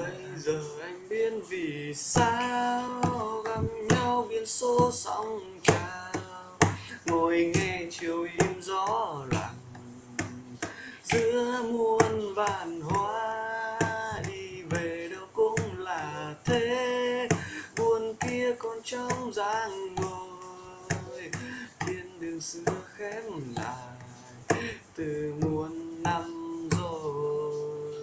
Bây giờ anh biết vì sao gặp nhau biển số sóng trào, ngồi nghe chiều im gió lặng giữa muôn vàn hoa. Đi về đâu cũng là thế, buồn kia còn trong dáng ngồi, thiên đường xưa khép lại từ muôn năm rồi.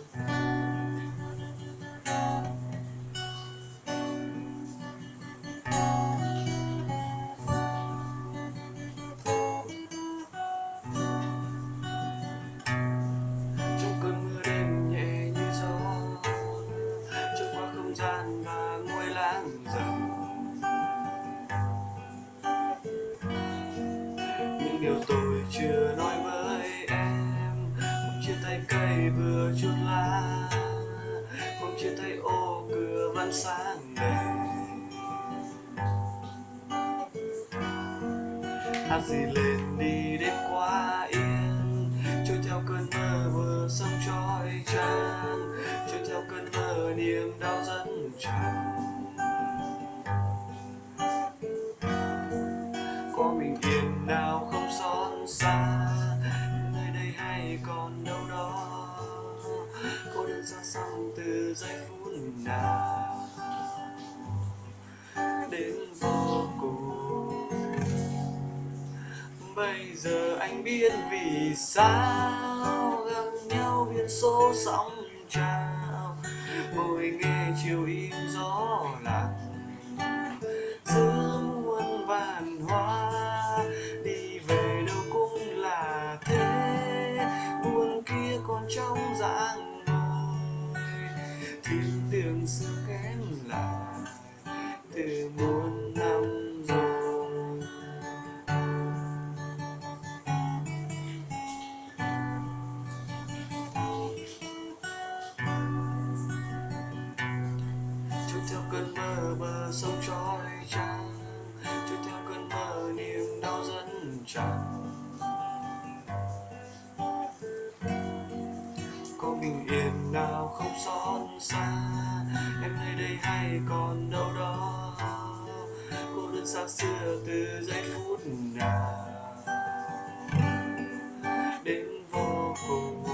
Trong cơn mưa đêm nhẹ như gió, trôi qua không gian và ngôi láng rừng, những điều tôi chưa nói với em. Hôm chia tay cây vừa chốt lá, hôm chia tay ô cửa vẫn sáng đèn. Hát gì lên đi đêm qua yên, trôi theo cơn mơ vừa sông trói trang, trôi theo cơn mơ niềm đau dẫn tràn. Có bình yên nào không xót xa, nơi đây hay còn đâu đó, cô đơn xa xăm từ giây phút nào đến vô cùng. Bây giờ anh biết vì sao gặp nhau biển số sóng trào, ngồi nghe chiều im gió lặng giữa muôn vàn hoa. Đi về đâu cũng là thế, buồn kia còn trong dáng ngồi, thiên đường xưa khép lại từ muôn năm rồi. Trôi theo cơn mơ bờ sông trói trang, trôi theo cơn mơ niềm đau dẫn tràn. Có bình yên nào không xót xa, em nơi đây hay còn đâu đó, cô đơn xa xưa từ giây phút nào đến vô cùng.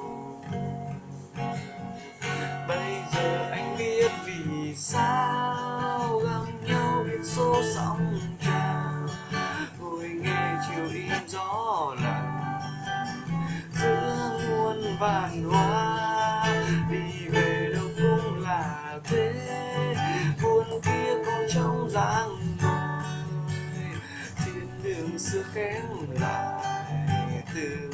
Bây giờ anh biết vì sao gặp nhau biển số sóng trào, ngồi nghe chiều im gió lặng giữa muôn vàn hoa. Đi về đâu cũng là thế, buồn kia còn trong dáng ngồi, thiên đường xưa khép lại từ